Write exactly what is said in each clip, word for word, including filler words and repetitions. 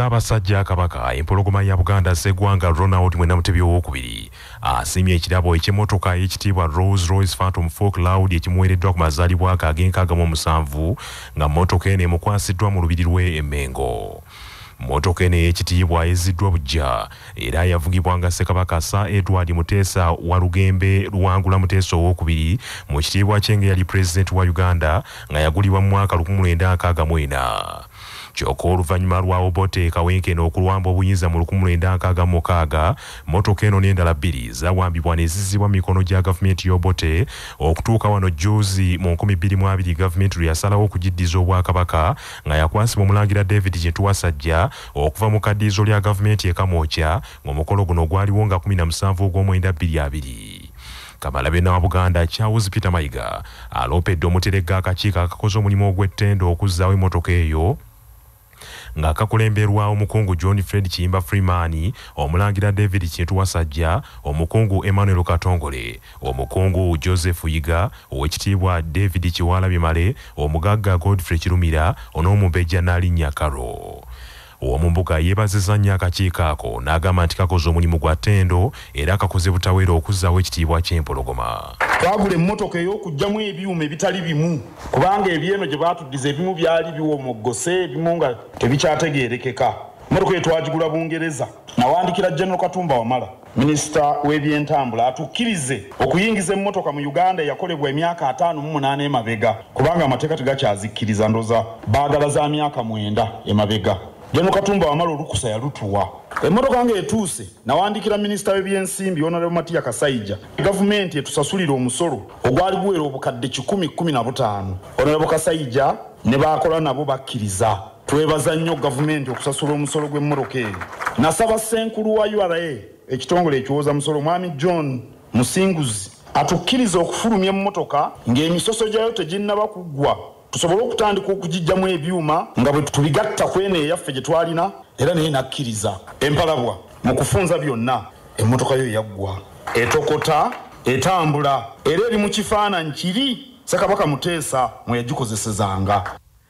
Ssabasajja Kabaka empologoma ya Buganda Sseggwanga Ronald mwenda Mutebi owokubiri asimye ekirabo eky'emmotoka ekitiibwa Rolls Royce Phantom four Cloud ekimuweereddwa ku mazaalibwa ge ag'enkaaga mu musanvu nga mmotoka eno emukwasiddwa mu lubiri lw'e Emmengo. Mmotoka eno ey'ekitiibwa eziddwa bujja era yavugibwanga Ssekabaka Sir Edward Muteesa wa Lugembe Luwangula Muteesa owokubiri mu kitiibwa kye nga yali Pulezidenti wa Uganda nga yagulibwa mu mwaka lukumi lwenda nkaaga mu ena. Kyokka oluvannyuma lwa Obote Kawenkene okulwamba obuyinza mu lukumi lwenda nkaaga mu mukaaga, mmotoka eno n'endala bbiri zawambibwa ne zizzibwa mu mikono gya gavumenti y'Obote okutuuka wano jjuuzi mu nkumi bbiri mu abiri gavumenti lwe yasalawo okugiddiza Obwakabaka nga yakwasibwa Omulangira David Ssabasajja okuva mu kaddiizo lya gavumenti e Kamwokya ng'omukolo guno gwaliwo nga kumi na musanvu ogw'omwenda bbiri abiri. Kamalabyonna wa Buganda Charles Peter Mayiga aloopedde omuteregga akakiiko akakoze omulimu ogw'ettendo okuzzaawo emmotoka eyo nga kakulemberwa omukungu John Fred Kiyimba Freeman, Omulangira David Ssabasajja, omukungu Emmanuel Katongole, omukungu Joseph Yiga, owekitiibwa David Kiwalabye Male, omugagga Godfrey Kirumira, on'omubejja Nnalinnya Karo. Ow'omumbuga yeebazizza nnyo akakiiko ako n'agamba nti kakoze omulimu gwa ttendo era kakoze butaweera okuzzaawo ekitiibwa ky'empologoma. Twagula emmotoka ey'okuggyamu ebyuma ebitali bimu kubanga ebyeno gye baatuddiza ebimu byali biwomoggose ebimu nga tebikyategeerekeka. Emmotoka eyo twagigula Bungereza. Nawandikira General Katumba Wamala, Minisita w'ebyentambula, atukkirize okuyingiza emmotoka mu Uganda eyakolebwa emyaka ataano mu munaana emabega kubanga amateeka tegakyazikkiriza, ndoza baagala za myaka mwenda emabega. General Katumba Wamala olukusa yalutuwa. Emmotoka nga etuuse nawandikira Minisita w'ebyensimbi Honorable Matiya Kasayija, gavumenti etusasulira omusolo ogwali guwera obukadde kikumi kkumi na butaano. Honorable Kasayija ne baakola nabo bakkiriza. Twebaza nnyo gavumenti okusasula omusolo gw'emmotoka eyo. Nasaba Ssenkulu wa U R A ekitongole ekiwoza musolo Mwami John Musinguzi atukkiriza okufulumya emmotoka ng'emisoso gyayo teginnaba kuggwa tusobole okutandika okugijjamu ebyuma nga bwe tubigatta kwene eyaffe gye twalina era naye nakkiriza. Empalabwa mu kufunza byonna emmotoka yo yaggwa etokota etambula era eri mu kifaananyi kiri Ssekabaka Muteesa mwe yagikozesezanga.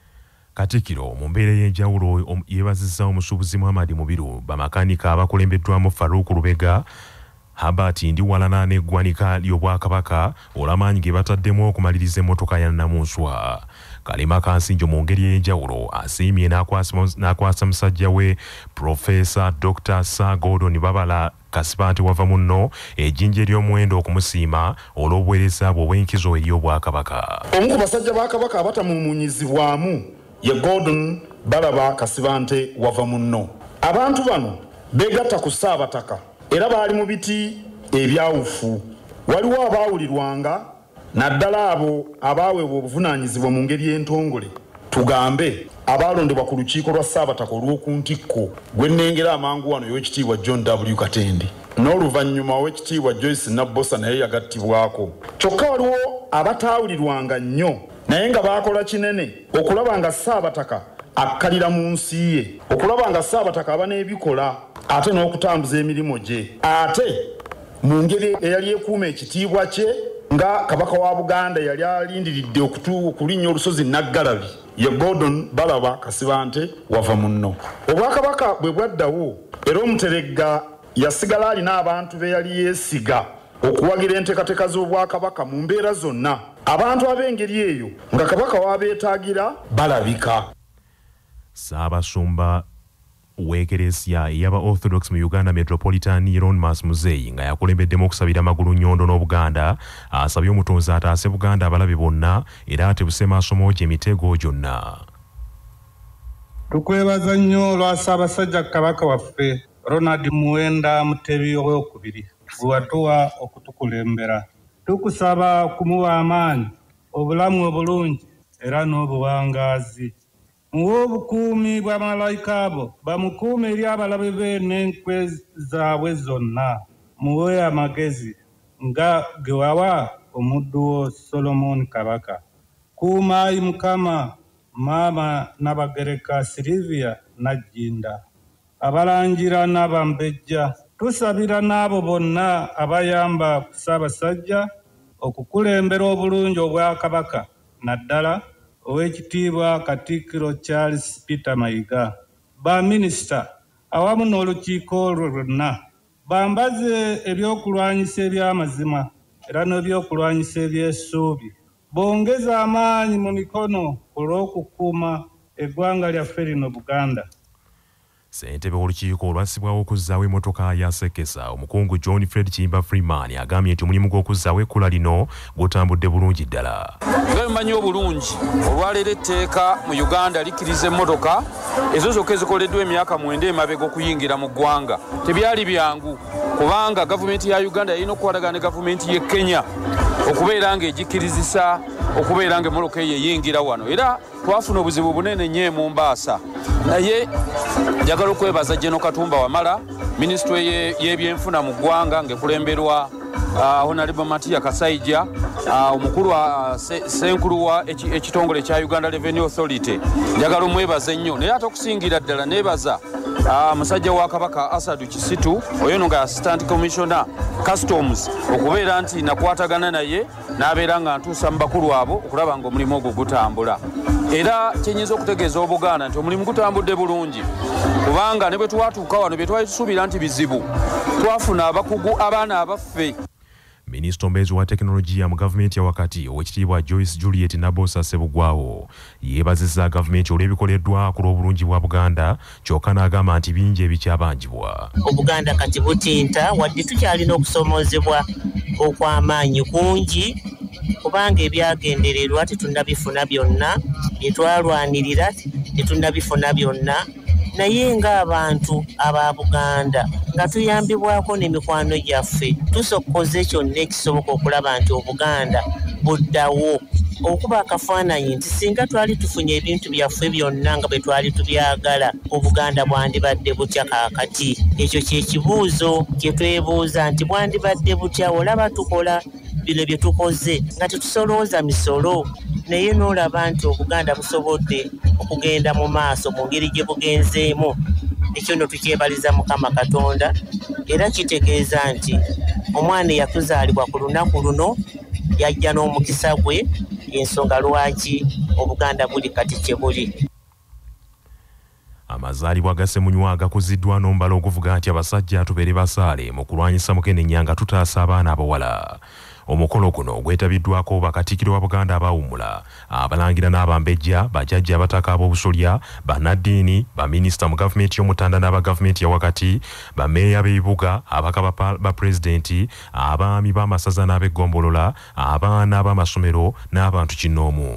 Katikkiro mu mbeera y'enjawulo yeebazizza omusuubuzi Muhammad Mubiru bamakanika abakulembeddwamu Farouk Lubega, Habert Ndiwalana n'eggwanika ly'Obwakabaka olw'amaanyi ge bataddemu okumaliriza emmotoka ya Nnamunswa. Kalema Kansinjo mu ngeri ey'enjawulo asiimye n'akwasa musajja we Profesa Doctor Sir Gordon Babala Kasiba nti wava munno ejjinja ery'omuwendo okumusiima olw'obuweereza bwe obw'enkizo eri Obwakabaka. Omu ku basajja ba Kabaka abatamumunyizibwamu ye Gordon Balaba Kasibante wava munno. Abantu bano beegatta ku Ssaabataka era baali mu biti ebyawufu. Waliwo abaawulirwanga naddala abo abaaweebwa obuvunaanyizibwa mu ngeri y'entongole, tugambe abaalondebwa ku lukiiko lwa Ssaabataka olw'oku ntikko gwe nnengera amangu wano y'ekitiibwa John W. Katende n'oluvannyuma w'ekitiibwa Joyce Nabbosa naye yagattibwako. Kyokka waliwo abataawulirwanga nnyo naye nga baakola kinene okulaba nga Ssaabataka akkalira mu nsi ye, okulaba nga Ssaabataka aba n'ebikola ate n'okutambuza emirimu gye, ate mu ngeri eyali ekuuma ekitiibwa kye nga Kabaka wa Buganda yali alindiridde okulinnya olusozi Naggalabi ye Gordon Balaba Kasibante wava munno. Obwakabaka bwe bwaddawo era omuteregga yasigala alina abantu be yali yeesiga okuwagira enteekateeka z'Obwakabaka mu mbeera zonna. Abantu ab'engeri eyo nga Kabaka w'abeetaagira balabika. Ssaabasumba w'Ekereesiya ey'aba Orthodox mu Uganda Metropolitan Hieronymus Muzeeyi nga yakulembeddemu okusabira amagulu nnyondo n'Obuganda asabye omutonzi ataase Buganda abalabe bonna era atebuse maaso moogi emitego gyonna. Tukwebaza nnyo olwa Ssabasajja Kabaka waffe Ronald Muwenda Mutebi owokubiri gwe watuwa okutukulembera. Tukusaba kumuwa amaanyi, obulamu obulungi era n'obuwangaazi. Muwe obukuumi bwa malayika abo bamukuume eri abalabe be n'enkwe zaabwe zonna. Muwe amagezi nga ge wawa omuddu wo Solomon Kabaka. Kuuma ayi Mukama Maama Nabagereka Silivia Najjinda, abalangira n'abambejja. Tusabira n'abo bonna abayamba ku Ssabasajja okukulembera obulungi Obwakabaka, naddala ow'ekitiibwa Katikkiro Charles Peter Mayiga. ba minisita awamu n'olukiiko olwo lwonna bambaze ebyokulwanyisa eby'amazima era n'ebyokulwanyisa eby'essuubi bongeza amaanyi mu mikono olw'okukuuma eggwanga lyaffe lino Buganda. Ssentebe w'olukiiko olwassibwawo okuzzaawo emmotoka ya Sekesa omukungu John Fred Kimba Freeman agambye nti omulimu gw'okuzzaawo ekkula lino gutambudde bulungi ddala. Nga bimanyi obulungi olwaleero etteeka mu Uganda likkiriza emmotoka ezo zokka ezikoleddwa emyaka mwenda emabega okuyingira mu ggwanga. Tebyali byangu kubanga gavumenti ya Uganda yalina okukwatagana ne gavumenti y'e Kenya okubeera ng'egikkirizisa okubeera ng'emmotoka eyo eyingira wano era twafuna obuzibu bunene nnyo e Mombasa. Naye njagala okwebaza General Katumba Wamala minisitule y'ebyenfuna mu ggwanga ng'ekulemberwa uh, Honorable Matia Kasaija uh, omukulu wa uh, se, senkulu wa ekitongole kya Uganda Revenue Authority njagala omwebaze nnyo naye ate okusingira ddala neebaza uh, musajja wa Kabaka Asadu Kisitu oyo no nga Assistant Commissioner Customs okubeera nti nakwatagana naye n'abeera nga ntuusa mu bakulu abo okulaba ng'omulimu ogwo gutambula. Era kyenyinza okutegeeza Obuganda nti omulimu gutambudde bulungi kubanga ne bwe twatuuka wano bye twali tusuubira nti bizibu twafuna abakugu abaana abaffe. Minisita omubeezi wa tekinologiya mu gavumenti ya wakati owekitiibwa Joyce Juliet Nabosa Sebugwawo yeebazizza gavumenti olw'ebikoleddwa ku lw'obulungi bwa Buganda kyokka n'agamba nti bingi ebikyabanjibwa. Obuganda kati butinta wadde tukyalina okusomoozebwa okw'amaanyi kungi kubanga ebyagendererwa tetunnabifuna byonna bye twalwanirira tetunnabifuna byonna naye ng'abantu aba Buganda nga tuyambibwako n'emikwano gyaffe tusokoze kyonna ekisoboka okulaba nti Obuganda buddawo okuba akafaananyi nti singa twali tufunye ebintu byaffe byonna nga bwe twali tubyagala Obuganda bwandibadde butya kaakati. Ekyo kye kibuuzo kye twebuuza nti bwandibadde butya olaba tukola bino bye tukoze nga tetusolooza misolo naye n'olaba nti Obuganda busobodde okugenda mu maaso mu ngeri gye bugenzeemu. Ekyo nno tukyebaliza Mukama Katonda era kitegeeza nti omwana eyatuzaalibwa ku lunaku luno yajja n'omukisa gwe ensonga lwaki Obuganda buli kati kye buli. Amazaalibwa ga Ssemunywa gakuziddwa n'ombala okuvuga nti abasajja tubeere basaale mu kulwanyisa mukenenya nga tutaasa abaana abawala. Omukolo guno gwetabiddwako bakatikkiro wa Buganda abawummula abalangira n'abambejja bajjajja abataka ab'obusolya bannaddiini baminisita mu gavumenti y'omutanda n'aba gavumenti ya wakati bameeya b'ebibuga abaka ba pulezidenti abaami b'amasaza n'ab'eggombolola abaana b'amasomero n'abantu kinnoomu.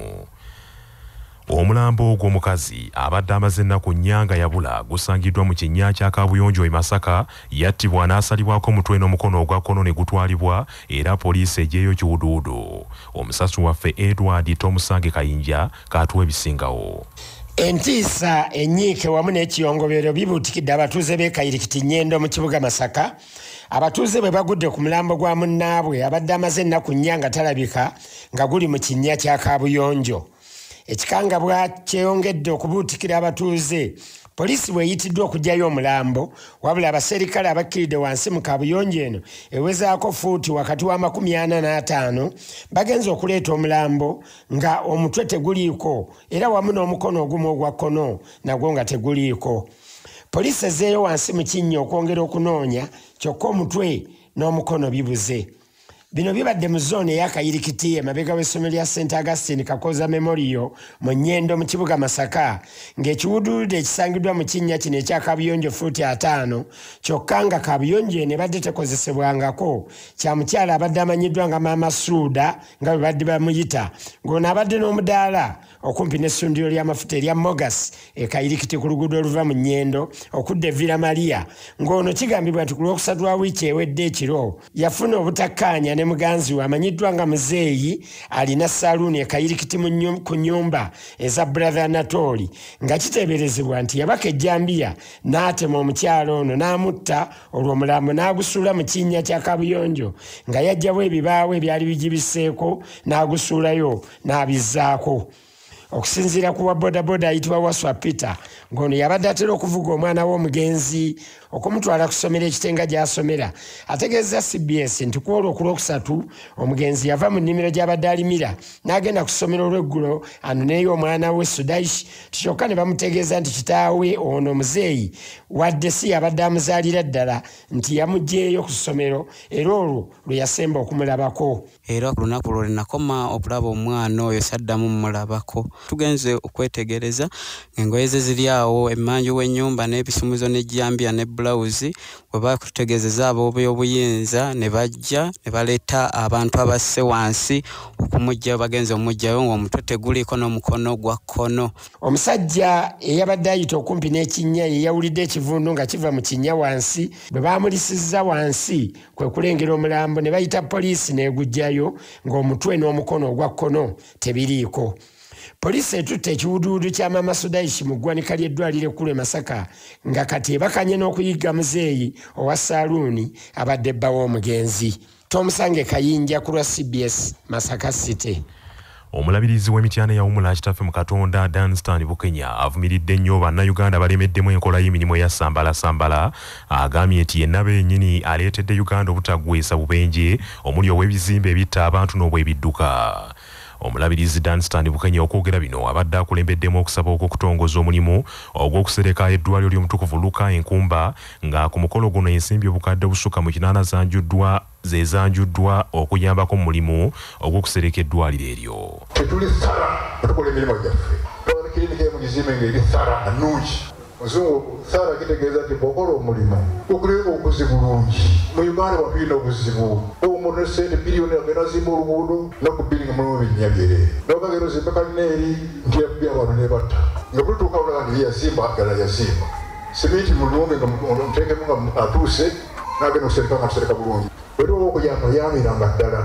Omulambo gw'omukazi abadde amaze ennaku nnya yabula gusangiddwa mu kinnya kya Kabuyonjo e Masaka yattibwa n'asalibwako omutwe n'omukono ogwa kkono ne gutwalibwa era poliisi eggyeyo kiwuduwudu. Omusasi waffe Edward Tomusange Kayinja katuwa ebisingawo. Entiisa ennyiike wamu n'ekiyongobero bibuutikidde abatuuze b'e Kayirikiti Nnyendo mu kibuga Masaka. Abatuuze bwe bagudde ku mulambo gwa munnaabwe abadde amaze ennaku nnya nga talabika nga guli mu kinnya kya Kabuyonjo. Ekikangabwa kyeyongedde okubuutikira abatuuze. Poliisi bw'eyitiddwa okugyayo omulambo wabula abaserikale abakkiridde wansi mu Kabuyonjo eno ewezaako fuuti wakati wa makumi ana n'ataano bagenze okuleeta omulambo nga omutwe teguliiko era wamu n'omukono ogumu ogwa kkono nagwo nga teguliiko. Poliisi ezzeeyo wansi mu kinnya okwongera okunoonya kyokka omutwe n'omukono bibuze. Bino bibadde mu zooni eya Kayirikiti emabega w'essomero lya Saint Augustine Kakoza Memorial mu Nnyendo mu kibuga Masaka ng'ekiwuduwudu ekisangiddwa mu kinnya kino ekya Kabuyonjo fuuti ataano kyokka nga Kabuyonjo eno ebadde tekozesebwangako kya mukyala abadde amanyiddwa nga Maama Suuda nga bwe badde bamuyita ng'ono abadde n'omudaala okumpi n'essundiro ly'amafuta erya Mogas e Kayirikiti ku luguudo oluva mu Nnyendo okudda e Villa Maria ng'ono kigambibwa nti ku lwokusatu lwa wiiki ewedde ekiro yafuna obutakkaanya ne muganzi we amanyiddwa nga Muzeeyi alina ssaluuni e Kayirikiti ku nnyumba eza Brother Anatoli nga kiteeberezebwa nti yabaka ejjambiya n'atema omukyala ono n'amutta olwo omulambo n'agusuula mu kinnya kya Kabuyonjo nga yajjawo ebibaawo ebyali bigibiseeko n'agusuulayo n'abizzaako. Okusinziira ku wa bodaboda ayitibwa Waswa Peter ng'ono yabadde atera okuvuga omwana w'omugenzi okumutwala ku ssomero ekitenga gy'asomera. Ategeeza C B S nti ku olwo ku lwokusatu omugenzi yava mu nnimiro gy'abadde alimira n'agenda ku ssomero olw'eggulo anoneeyo omwana we Sudaishi, kyokka ne bamutegeeza nti kitaawe ono muzeeyi wadde si yabadde amuzaalira ddala nti yamuggyeeyo ku ssomero era olwo lwe yasemba okumulabako. Era ku lunaku lwo nakoma okulaba omwana oyo saddamu mmulabako. Tugenze okwetegereza engoye ze ziri awo, emmanju w'ennyumba n'ebisumuzo n'ejjambiya ne bulawuzi, bwe bakutegeezeza ab'obuyinza ne bajja ne baleeta abantu abasse wansi okumugjayo, bagenze omugjayo ng'omutwe teguliiko n'omukono gwa kkono. Omusajja eyabadde ayita okumpi n'ekinnya ye yawulidde ekivundu nga kiva mu kinnya wansi, bwe baamulisizza wansi kwe kulengera omulambo ne bayita poliisi n'egujjayo ng'omutwe n'omukono ogwa kkono tebiriiko. Poliisi etutte ekiwuduwudu kya Maama Sudaishi mu ggwanika ly'eddwaliro ekkulu e Masaka nga kati ebakanye n'okuyigga muzeeyi owa saaluuni abadde bba w'omugenzi. Tomusange Kayinja ku lwa C B S Masaka City. Omulabirizi w'emityana yawumula kitaffe mu Katonda Danstan Bukenya avumiridde nnyo bannayuganda balemeddemu enkola y'emirimu eya Ssabasajja. Agambye nti yenna bennyini aleetedde Uganda obutaggweesa bubenje omuli ow'ebizimbe ebitta abantu n'obwebidduka. Omulabirizi Danstan Bukenya okwogera bino abadde akulembeddemu okusaba okwokutongoza omulimu ogw'okusereka eddwaliro ly'omutukuvu Luka Enkumba nga ku mukolo guno ensimbi obukadde busukka mu kinaana zanjuddwa ze zanjuddwa okuyambako mu mulimu ogw'okusereka eddwaliro eryo. Tetuli ssala tukola emirimu gyaffe. Twala kirinika y'emugizimbe ng'eri ssala nnungi. Muzungu ssala kitegeeza nti bw'okola omulimu okuleeta obuzibu bulungi. Mu Uganda batulina obuzibu. Omuntu ne ssente biliyoni agenda azimba oluguudo n'okubiri nga mulimu binnya byere. N'okagenda ozimba kalina eri nti yabbi abantu ne batta. Nga bulituuka bulaga nti yazimba ddala yazimba. Simiti mulungi nga muteekemu nga atuuse n'agenda okusereka nga tusereka bulungi. Waliwo okuyamba yamiranga ddala.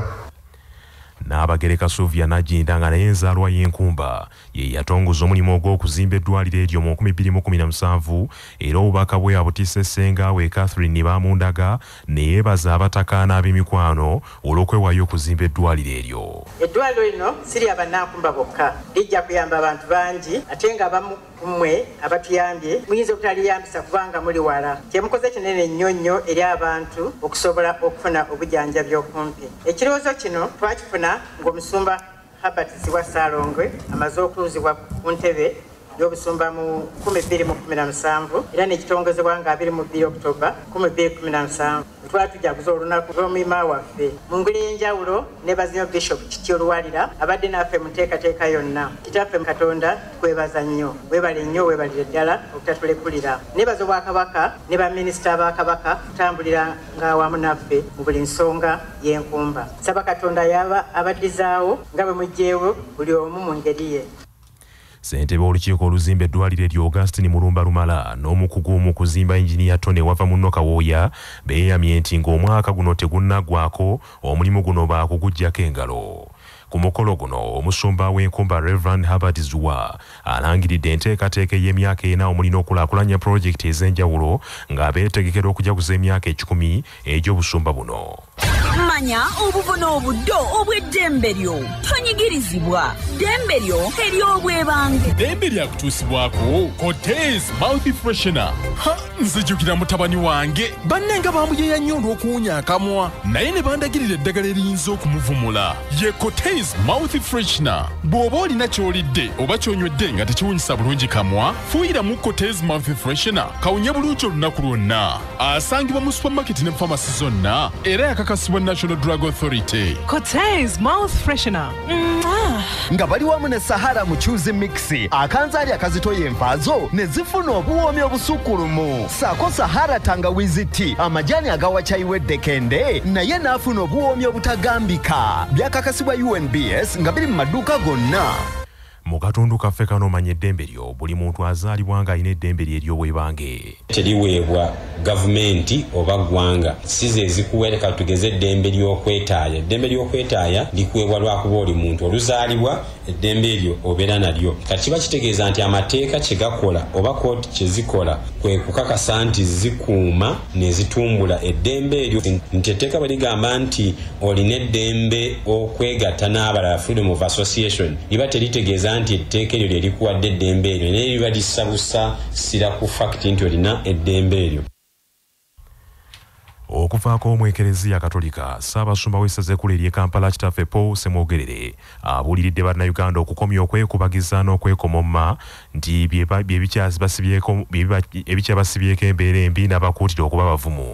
N'abagereka Sylvia Najinda nga naye enzaalwa y'Enkumba ye yatongoza omulimu ogw'okuzimba eddwaliro eryo mu nkumi bbiri mu kkumi na musanvu era obubaka bwe abutiisa ssenga we Catherine Bamundaga ne yeebaza abataka n'ab'emikwano olw'okwewaayo okuzimba eddwaliro eryo. Eddwaliro lino si lya bannankumba bokka, lijja kuyamba abantu bangi ate nga abamu mmwe abatuyambye muyinza obutaliyambisa kubanga muli wala. Kyemukoze kinene nnyo nnyo eri abantu okusobola okufuna obujjanjabi okumpi. Ekirowoozo kino twakifuna ng'omusumba Herbert Siwa Saalongwe amaze okutuuzibwa ku ntebe y'obusumba mu nkumi bbiri mu kkumi na musanvu era n'ekitongozebwa nga abiri mu bbiri Oktoba kkumi bbiri kkumi na musanvu. Twatujaguza olunaku lw'omuyima waffe mu ngeri y'enjawulo nebazinyo Bishop Kityo Luwalira abadde naffe mu nteekateeka yonna. Kitaffe mu Katonda twebaza nnyo, weebale nnyo, weebalire ddala obutatulekulira. Nebaza Obwakabaka ne baminisita ba Kabaka kutambulira ng'awamu naffe mu buli nsonga y'enkumba. Saba Katonda yaba abaddizaawo nga bwe muggyeewo buli omu mu ngeri ye. Ssentebe w'olukiiko oluzimba eddwaliro eryo Augustine Mulumba Lumala n'omukugu mu kuzimba Engineer Tone wava mu Nokawooya beeyamye nti ng'omwaka guno tegunnaggwako omulimu guno baakuguggyako engalo. Ku mukolo guno omusumba w'Enkumba Reverend Herbert Zuwa alangiridde enteekateeka y'emyaka ena omulina okulaakulanya pulojekiti ez'enjawulo ng'abeetegekera okujaguza emyaka ekikumi egy'obusumba buno. Manya obubona obuddo obw'eddembe lyo tonyigirizibwa. Ddembe lyo ery'obwebange. Ddembe lyakutuusibwako Cotes Mouth Freshener. Ha, nzijukira mutabani wange bannenga bamuyeeya nnyo olw'okuwunya akamwa naye ne bandagirira eddagala eriyinza okumuvumula. Ye Cotes Mouth Freshener. Bw'oba olina ky'olidde oba ky'onywedde nga tekiwunyisa bulungi kamwa, fuuyiramu Cotes Mouth Freshener kawunye bulungi olunaku lwonna. Asangibwa mu supermarket ne pharmacy zonna era yakakasibwa National Drug Authority. Cotes Mouth Freshener. Mwah. Nga bali wamu ne Sahara mu Choose Mix akanzaali akazitoya envaazo ne zifuna obuwoomi obusukkulumu. Saako Sahara tangawizi tea amajani agawa chai weddekende naye n'afuna obuwoomi obutagambika. Byakakasibwa U N B S nga biri mu maduuka gonna. Mu katundu kaffe kano omanya eddembe lyo buli muntu azaalibwa nga alina eddembe lye ery'obwebange. Teriweebwa gavumenti oba ggwanga si ze zikuweereka tugeze eddembe ly'okwetaaya. Eddembe ly'okwetaaya likuweebwa lwakuba oli muntu oluzaalibwa eddembe eryo obeera nalyo. Kati kiba kitegeeza nti amateeka kye gakola oba kooti kye zikola kwe kukakasa nti zikuuma ne zitumbula eddembe eryo. Nti etteeka bwe ligamba nti olina eddembe okwegatta n'abalala, freedom of association, liba teritegeeza nti etteeka eryo lye likuwadde eddembe eryo naye liba lissabusa sira ku fakiti nti olina eddembe eryo. okuvaako mu Ekereziya Katolika Ssaabasumba w'essaza ekkulu ery'e Kampala Kitaffe Paul Ssemwogerere abuuliridde bannayuganda okukomya okwekubagiza n'okwekomomma nti ebikyabasibyeko embeera embi n'abakuutira okuba bavumu.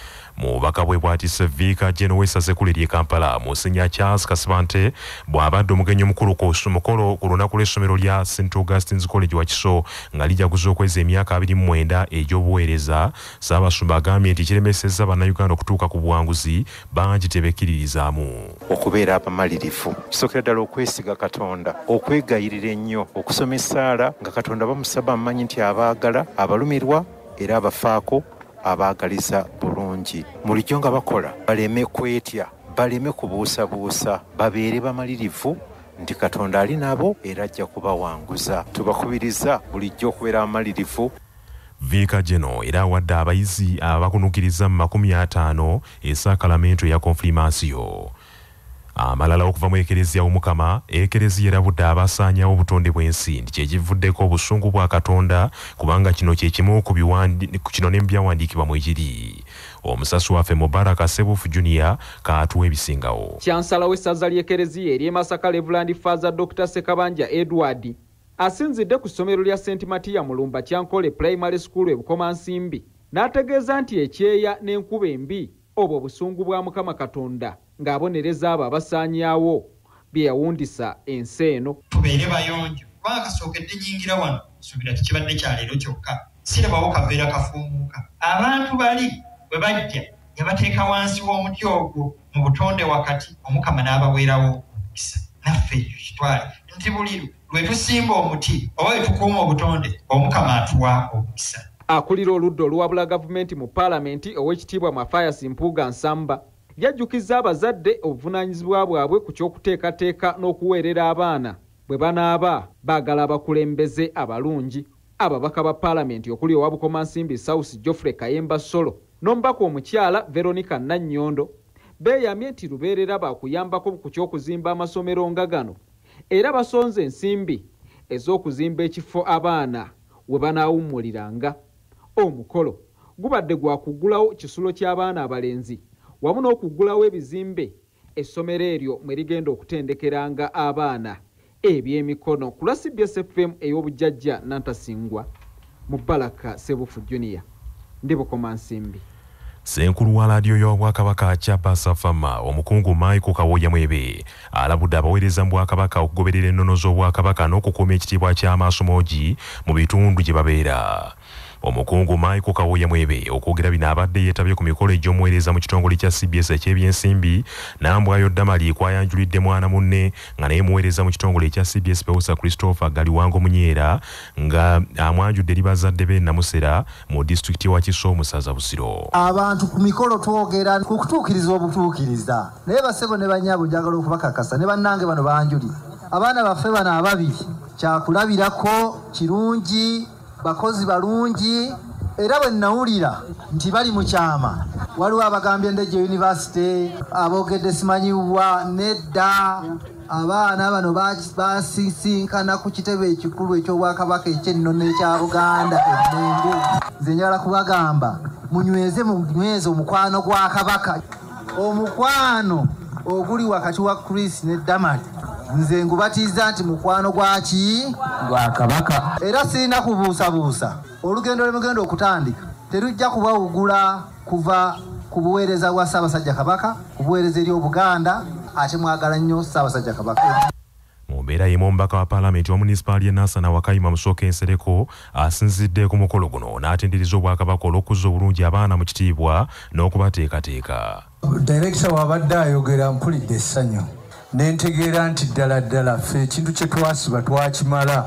Mu bubaka bwe bw'atisse Viika Jeno w'essaza ekkulu ery'e Kampala Monsignor Charles Kasibante bw'abadde omugenyi omukulu ku mukolo ku lunaku lw'essomero lya Saint Augustine's College wa Kiso nga lijaguza okweza emyaka abiri mu mwenda egy'obuweereza. Ssaabasumba agambye nti kiremesezza bannayuganda okutuuka ku buwanguzi bangi tebekkiririzaamu. Okubeera abamalirivu kisookera ddala okwesiga Katonda, okwegayirira ennyo, okusoma essaala nga Katonda bamusaba amanyi nti abaagala, abalumirwa era abafaako, abaagaliza bulungi. Bulijjo nga bakola baleme kwetya, baleme kubuusabuusa, babeere bamalirivu nti Katonda ali nabo era ajja kubawanguza. Tubakubiriza bulijjo okubeera abamalirivu. Viika Jeno era awadde abayizi abakunukiriza mu makumi ataano esakalamento ya konfirmasiyo. Amalala okuva mu Ekereziya w'Omukama, Ekereziya erabudde abasaanyawo obutonde bw'ensi nti kyekivuddeko obusungu bwa Katonda kubanga kino kye kimu ku kino ne mu byawandiikibwa mu ekiri. Omusasi waffe Mubaraka Sebufu Junior kaatuwa ebisingawo. Kyansala w'essaza ly'Ekereziya ery'e Masaka Reverend Father Doctor Ssabasajja Edward asinzidde ku ssomero lya Saint Matia Mulumba Kyankole Primary School e Bukomansimbi n'ategeeza nti ekyeya n'enkuba embi obwo busungu bwa Mukama Katonda ng'abonereza abo abasaanyaawo bye yawundisa ensi eno. Tubeere bayonjo kubanga kasookedde nyingira wano suubira tekibadde kya leero kyokka, sirabawo kaveera kafuumuuka. Abantu bali bwe bajja yabateeka wansi w'omuti ogwo mu butonde wakati, Omukama n'abaweerawo omukisa. Naffe ekyo kitwale nti buli lwe tusimba omuti oba we tukuuma obutonde, Omukama atuwa omukisa. Akulira oludda oluwabula gavumenti mu paalamenti ow'ekitiibwa Mathias Mpuuga Nsamba yajjukiza abazadde obuvunaanyizibwa bwabwe ku ky'okuteekateeka n'okuweerera abaana bwe banaaba baagala abakulembeze abalungi. Ababaka ba paalamenti okuli owa Bukomansimbi South Geoffrey Kayemba Solo n'omubaka omukyala Veronica Nannyondo beeyamye nti lubeerera baakuyambako ku ky'okuzimba amasomero nga gano era basonze ensimbi ez'okuzimba ekifo abaana we banaawummuliranga. Omukolo gubadde gwa kuggulawo kisulo ky'abaana abalenzi wamu n'okuggulawo ebizimbe essomero eryo mwe ligenda okutendekeranga abaana ebyemikono. Ku lwa C B S F M ey'obujjajja Nantasingwa, Mubaraka Sebufu Junior, ndi Bukomansimbi. Ssenkulu wa laadiyo y'Obwakabaka Kyabasa Fama omukungu Michael Kawoya Mwebe alabudde abaweereza mu Bwakabaka okugoberera ennono z'Obwakabaka n'okukuuma ekitiibwa ky'amaasomogi mu bitundu gye babeera. Omukungu Michael Kawoya Mwebe okwogera bino abadde yeetabye ku mikolo egy'omuweereza mu kitongole kya C B S eky'ebyensimbi n'ambwayo Damali kwayanjulidde mwana munne nga naye muweereza mu kitongole ekya C B S Peusa Christopher Galiwango Munyeera nga amwanjudde eri bazadde b'e Namusera mu disitulikiti wa Kiso mu ssaza Busiro. Abantu ku mikolo twogera ku kutuukiriza obutuukiriza naye basebo ne bannyabo njagala okubakakasa ne bannange bano banjulira abaana baffe bano ababiri kyakulabirako kirungi, bakozi balungi era bwe nawulira nti bali mu kyama. Waliwo abagambye Ndejje University aboogedde simanyiwa nedda abaana bano basisinkana ku kitebe ekikulu eky'Obwakabaka eky'ennono ekya Buganda Emmengo. Nze njagala kubagamba munyweze munyweze omukwano gwa Kabaka, omukwano oguli wakati wa Chris ne Damali. Nze ngubatiza nti mukwano gwaki gwa Kabaka era sirina kubuusabuusa. Olugendo lwe mugenda okutandika terujja kubawugula kuva ku buweereza bwa Ssabasajja Kabaka, ku buweereza eri Obuganda, ate mwagala nnyo Ssabasajja Kabaka. Mu mbeera y'emu omubaka wa paalamenti wa munisipaali y'e Nansana Wakayima Musooka Ensereko asinzidde ku mukolo guno n'atendereza Obwakabaka olw'okuzza obulungi abaana mu kitiibwa n'okubateekateeka. Direkita wabadde ayogera mpulidde essanyu nentegeera nti ddala ddala ffe ekintu kye twasiba twakimala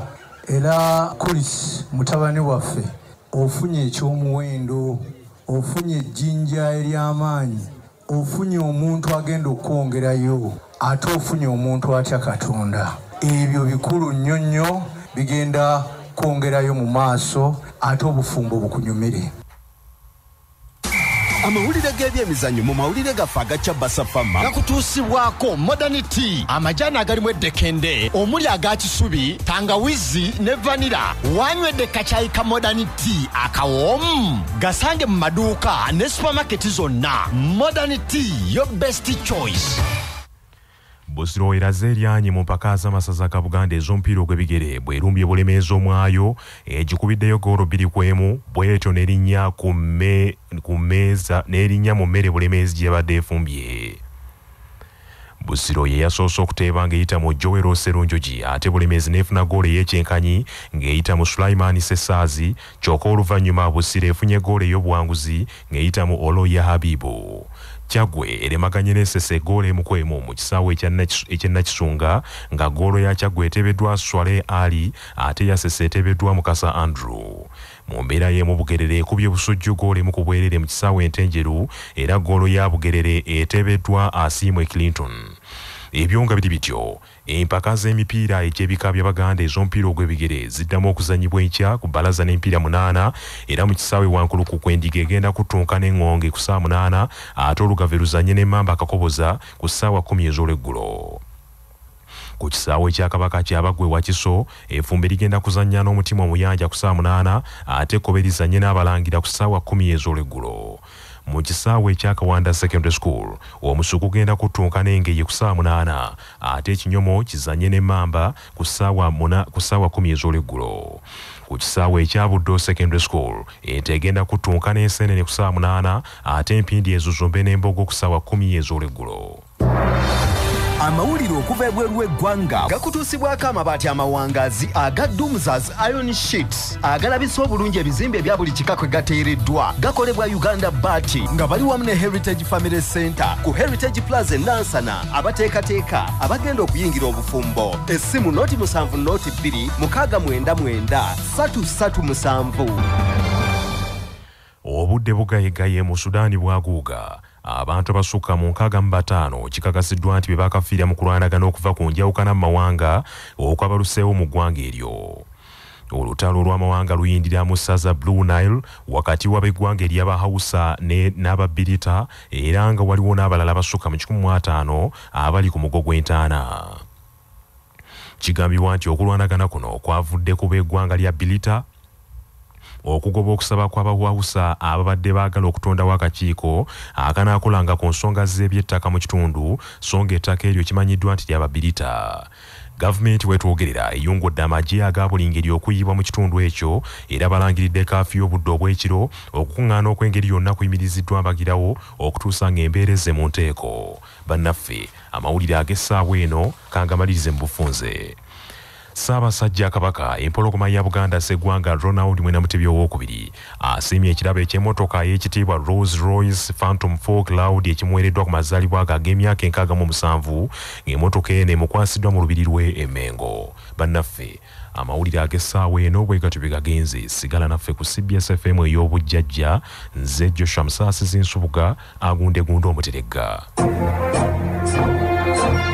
era Kulis mutabani waffe ofunye ekyomuwendo, ofunye ejjinja ery'amaanyi, ofunye omuntu agenda okwongerayo, ate ofunye omuntu atya Katonda. Ebyo bikulu nnyo nnyo bigenda kwongerayo mu maaso ate obufumbo bukunyumire. amawulire g'ebyemizannyo mu mawulire gaffe aga Ssabasajja gakutuusibwako Modernity, amajani agalimu eddekende omuli aga kisubi, tangawizi ne vanira. Wanywedde kacayi ka Modernity akawoomu, gasange mu maduuka ne supermarket zonna. Modernity, your best choice. Busiro eraze eryanye mu mpaka z'amasaza ga Buganda ez'omupiira ogw'ebigere bwerumbye bulemeezi omwayo egikubiddeyo goolo bbiri ku emu bwetyo n'erinnya ku mmeeza n'erinnya mu mmere bulemeezi gye yabadde efumbye. Busiro ye yasoose okuteeba ng'eyita mu Joel Serunjogi ate bulemeezi n'efuna goolo ey'ekyenkanyi ng'eyita mu Sulaiman Sesaazi, kyokka oluvannyuma Busiro efunye goolo ey'obuwanguzi ng'eyita mu Oloya Habibu. Kyagwe eremaganye n'Essese goolo emu ku emu mu kisaawe eky'Nakisunga nga goolo ya Kyagwe eteebeddwa Swale Ali ate ya Ssese eteebeddwa Mukasa Andrew. Mu mbeera y'emu Bugerere ekubye Busujju goolo emu ku bwerere mu kisaawe Entenjeru era goolo ya Bugerere eteebeddwa Asiimwe Clinton. Ebyo nga biri bityo, empaka z'emipiira egy'ebika by'Abaganda ez'omupiira ogw'ebigere ziddamu okuzannyibwa enkya ku bbalaza n'emipiira munaana era mu kisaawe Wankuluku Kwendiga egenda kuttunka n'Engonge ku ssaawa munaana ate Olugave luzannye n'Emmamba Kakoboza ku ssaawa kkumi ez'olweggulo. Ku kisaawe kya Kabaka ky'Abagwe Wakiso Efumbe ligenda kuzannya n'Omutima Omuyanja ku ssaawa munaana ate Kkobe lizannye n'Abalangira ku ssaawa kkumi ez'olweggulo. Mu kisaawe ekya Kawanda Secondary School Omusuku genda kuttunka n'Engeye ku ssaawa munaana ate Ekinyomo kizannye n'Emmamba ku ssaawa kkumi ez'olweggulo. Ku kisaawe ekya Buddo Secondary School Ente egenda kuttunka n'Enseenene ku ssaawa munaana ate Empindi ezuzumbe n'Embogo ku ssaawa kkumi ez'olweggulo. Amawulire okuva ebweru w'eggwanga gakutuusibwako amabaati amawangaazi aga Dumzas Iron Sheets agalabisa obulungi ebizimbe ebya buli kika kwe gateereddwa. Gakolebwa Uganda Bati nga bali wamu ne Heritage Family Center ku Heritage Plaza Nansana. Abateekateeka abagenda okuyingira obufumbo essimu noti musanvu noti bbiri mukaaga mwenda mwenda ssatu ssatu musanvu. Obudde bugayegaye mu Sudaani bwaguuga. Abantu abasukka mu nkaaga mu bataano kikakasiddwa nti be baakafiira mu kulwanagana okuva ku njawukana mu mawanga okwabaluseewo mu ggwanga eryo. Olutalo olw'amawanga luyindira mu ssaza Blue Nile wakati w'ab'eggwanga ery'Abahausa n'Ababirita era nga waliwo n'abalala abasukka mu kikumi mu ataano abali ku mugo gw'entaana. Kigambibwa nti okulwanagana kuno kwavudde ku b'eggwanga lya Birita okugoba okusaba kw'Abahausa ababadde baagala okutondawo akakiiko akanaakolanga ku nsonga z'eby'ettaka mu kitundu so ng'ettaka eryo kimanyiddwa nti ly'Ababirita. Gavumenti wetwogerera eyungudde amagye aga buli ngeri okuyibwa mu kitundu ekyo era balangiridde kaafi y'obudde obw'ekiro okukuŋŋaana okw'engeri yonna kuyimiriziddwa mbagirawo okutuusa ng'embeera ezze mu nteeko. Bannaffe amawulire ag'essaawa eno kangamalirize mu bufunze. Ssabasajja Kabaka empologoma ya Buganda Sseggwanga Ronald Mwenamutebi owookubiri asiimye ekirabo eky'emmotoka y'ekitiibwa Rolls Royce Phantom four Cloud ekimuweereddwa ku mazaalibwa ge ag'emyaka enkaaga mu musanvu ng'emmotoka eno emukwasiddwa mu lubiri lw'e Emmengo. Bannaffe amawulire ag'essaawa eno bwe gatyo bye gagenze. Sigala naffe ku C B S F M ey'obujjajja. Nze Joshua Musaasizi Nsubuga agundegunda omuteregga.